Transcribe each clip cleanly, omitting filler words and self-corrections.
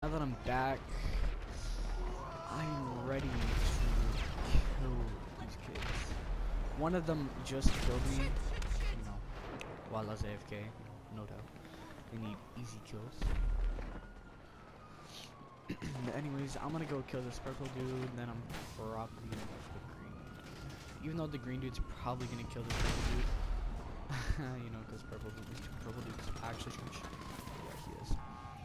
Now that I'm back, I'm ready to kill these kids. One of them just killed me, you know, while I was AFK, no doubt. They need easy kills. Anyways, I'm gonna go kill this purple dude, and then I'm probably gonna go for the green. Even though the green dude's probably gonna kill this purple dude. You know, because purple dude's actually huge. Yeah, he is.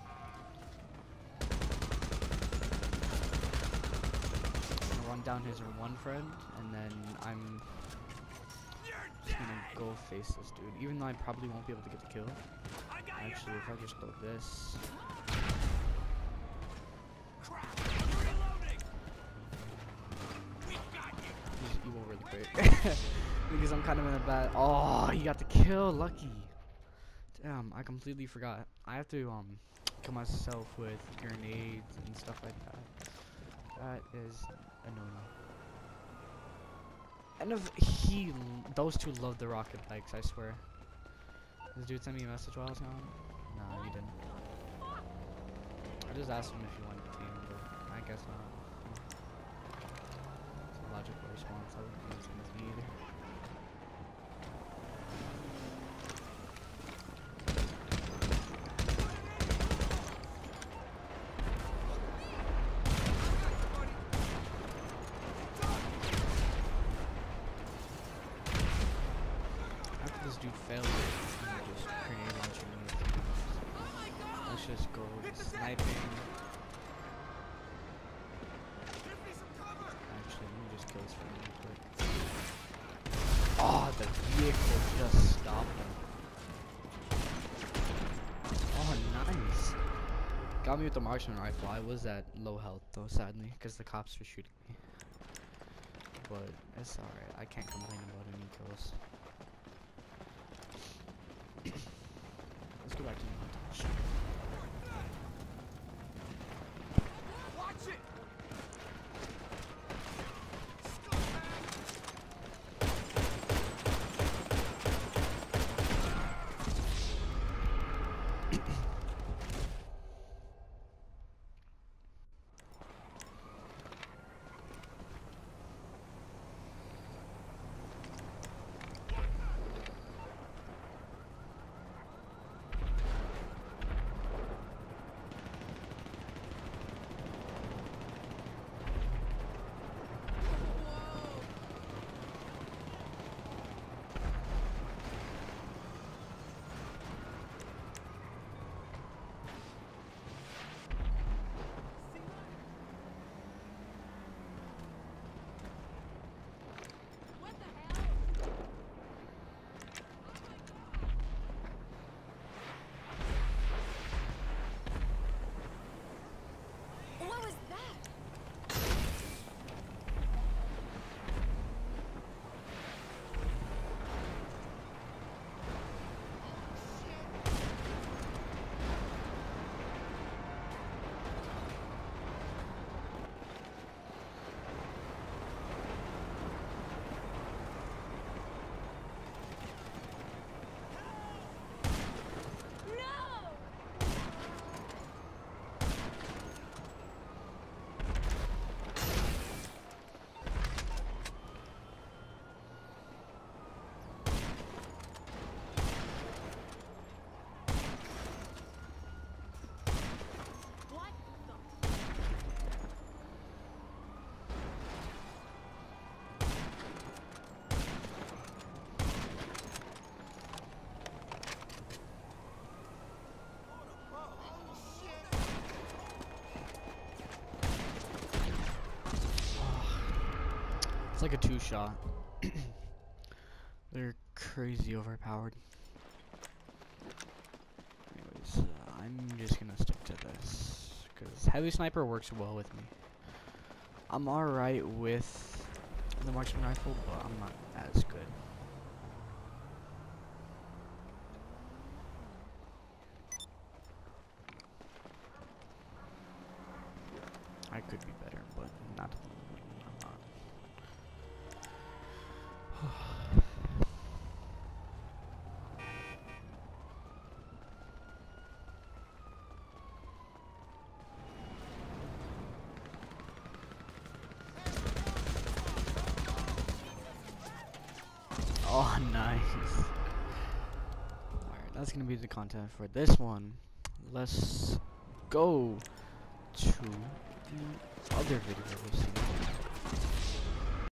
I'm gonna run down his one friend, and then I'm just gonna go face this dude. Even though I probably won't be able to get the kill. Actually, if I just throw this. He won't really quick. Because I'm kind of in a bad. Oh, he got the kill. Lucky. Damn, I completely forgot. I have to kill myself with grenades and stuff like that. That is annoying. And if those two love the rocket bikes, I swear. This dude sent me a message while I was gone. Nah, he didn't. I just asked him if he wanted to team, but I guess not. It's a logical response. I wouldn't use him with me either. After this dude failed, just grenade launching me. Let's just go sniping. Actually, let me just kill this friend real quick. Oh, the vehicle just stopped him. Oh, nice. Got me with the marksman rifle. I was at low health though, sadly, because the cops were shooting me. But it's alright. I can't complain about any kills. Let's go back to the montage. What was that? It's like a two-shot. They're crazy overpowered. Anyways, I'm just gonna stick to this because heavy sniper works well with me. I'm alright with the marksman rifle, but I'm not as good. I could be better, but not. I'm not. Oh, nice. Alright, that's gonna be the content for this one. Let's go to the other video we'll see.